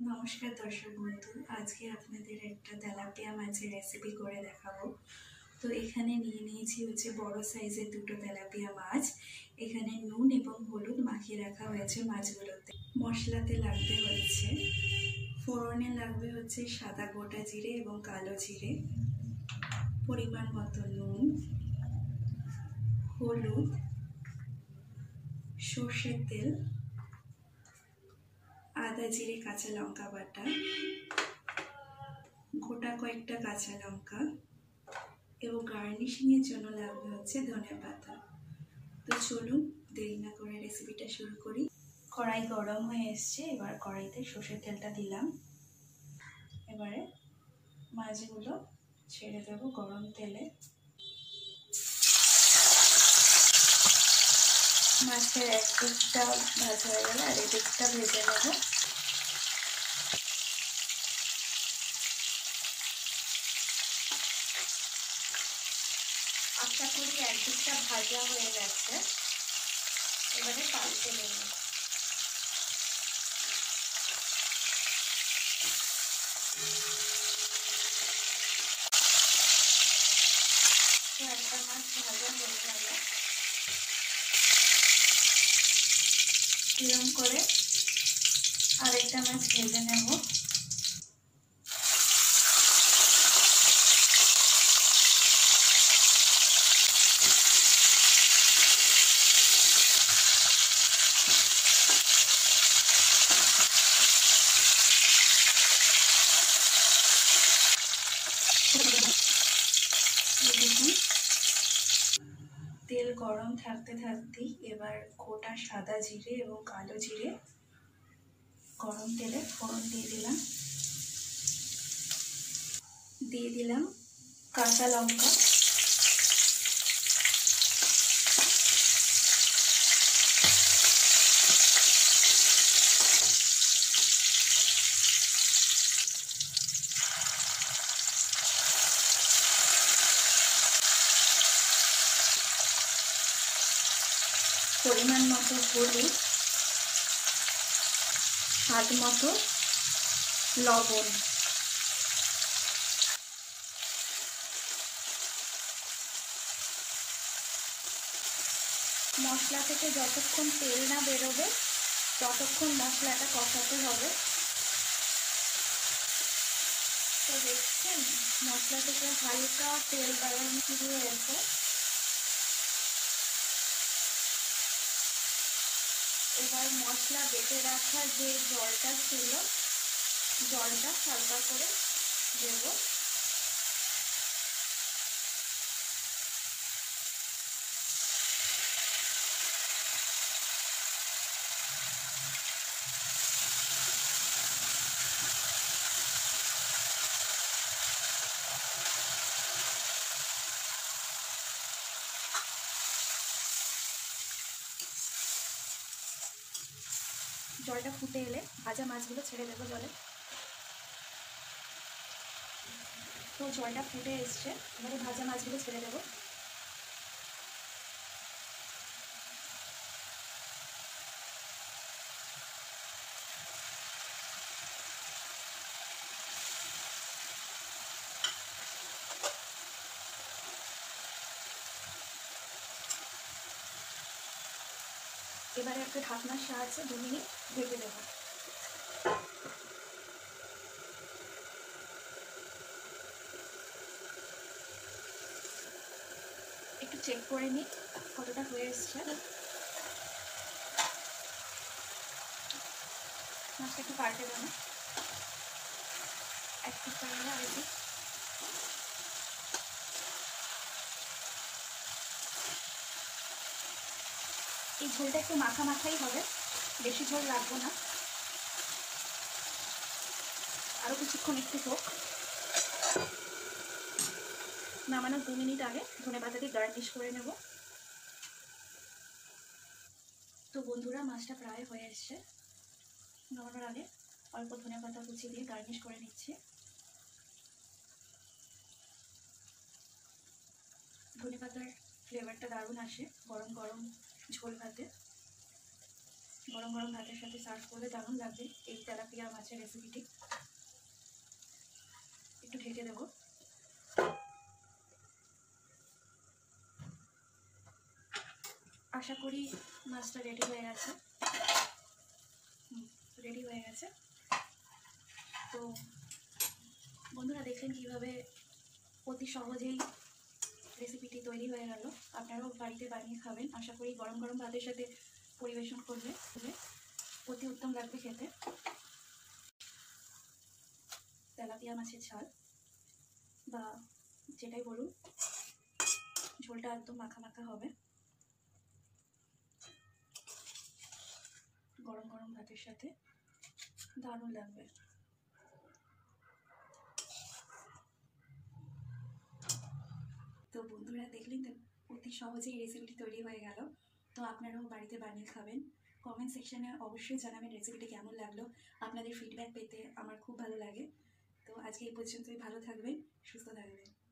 নমস্কার দর্শক বন্ধু, আজকে আপনাদের একটা তেলাপিয়া মাছের রেসিপি করে দেখাবো। তো এখানে নিয়ে নিয়েছি হচ্ছে বড় সাইজের দুটো তেলাপিয়া মাছ। এখানে নুন এবং হলুদ মাখিয়ে রাখা হয়েছে মাছগুলোতে। মশলাতে লাগবে হচ্ছে ফোড়নে লাগবে হচ্ছে সাদা গোটা জিরে এবং কালো জিরে, পরিমাণ মতো নুন, হলুদ, সর্ষের তেল, আদা জিরে কাঁচা লঙ্কা বাটা, গোটা কয়েকটা কাঁচা লঙ্কা এবং গার্নিশিং এর জন্য লাগবে হচ্ছে ধনেপাতা। তো চলুন দেরি না করে রেসিপিটা শুরু করি। কড়াই গরম হয়ে এসছে, এবার কড়াইতে সর্ষের তেলটা দিলাম। এবারে মাছগুলো ছেড়ে দেব গরম তেলে। মাছের এক দিকটা ভাজা হয়ে গেলে আর এদিকটা ভেজে নেব। আশা করি একদিকটা ভাজা হয়ে গেছে, এবারে পাল্টে নেব। একটা মাছ ভাজা হয়ে গেল, এরকম করে আরেকটা মাছ ভেজে নেব। তেল গরম থাকতে থাকতেই এবার গোটা সাদা জিরে এবং কালো জিরে গরম তেলে ফোড়ন দিয়ে দিলাম কাঁচা লঙ্কা, পরিমাণ মতো হলুদ, স্বাদ মতো লবণ। মশলা থেকে যতক্ষণ তেল না বেরোবে ততক্ষণ মশলাটা কষাতে হবে। তো দেখছেন মশলা থেকে হালকা তেল বেরোনো শুরু হয়েছে। এবার মশলা বেটে রাখা যে জলটা ছিল, জলটা হালকা করে দেব। জলটা ফুটে এলে ভাজা মাছগুলো ছেড়ে দেবো জলে। তো জলটা ফুটে এসছে, এবারে ভাজা মাছগুলো ছেড়ে দেবো। এবারে একটা ঢাকনার সাহায্যে 2 মিনিট ঢেকে দেবো। একটু চেক করে নিই কতটা হয়ে এসছে। মাছটা একটু পাল্টে দেবো, এক পিস করে নেবো আরেকটি। এই ঝোলটা একটু মাখা মাখাই হবে, বেশি ঝোল রাখবো না। আরও কিছুক্ষণ একটু হোক। নামানোর 2 মিনিট আগে ধনেপাতা দিয়ে গার্নিশ করে নেব। তো বন্ধুরা মাছটা প্রায় হয়ে এসছে, নামানোর আগে অল্প ধনেপাতা কুচি দিয়ে গার্নিশ করে নিচ্ছি। ধনেপাতার ফ্লেভারটা দারুণ আসে গরম গরম ঝোল ভাতে। গরম গরম ভাতের সাথে সার্ভ করলে দারুণ লাগবে এই তেলাপিয়া মাছের রেসিপিটি। একটু ঢেকে দেবো। আশা করি মাছটা রেডি হয়ে গেছে। রেডি হয়ে গেছে। তো বন্ধুরা দেখলেন কীভাবে অতি সহজেই রেসিপিটি তৈরি হয়ে গেল। আপনারাও বাড়িতে বানিয়ে খাবেন। আশা করি গরম গরম ভাতের সাথে পরিবেশন করলে অতি উত্তম লাগবে খেতে। তেলাপিয়া মাছের ঝাল বা যেটাই বলুন, ঝোলটা একদম মাখা মাখা হবে। গরম গরম ভাতের সাথে দারুণ লাগবে। তো বন্ধুরা দেখলেন তো অতি সহজেই রেসিপিটি তৈরি হয়ে গেল। তো আপনারাও বাড়িতে বানিয়ে খাবেন। কমেন্ট সেকশনে অবশ্যই জানাবেন রেসিপিটি কেমন লাগলো। আপনাদের ফিডব্যাক পেতে আমার খুব ভালো লাগে। তো আজকে এই পর্যন্তই। ভালো থাকবেন, সুস্থ থাকবেন।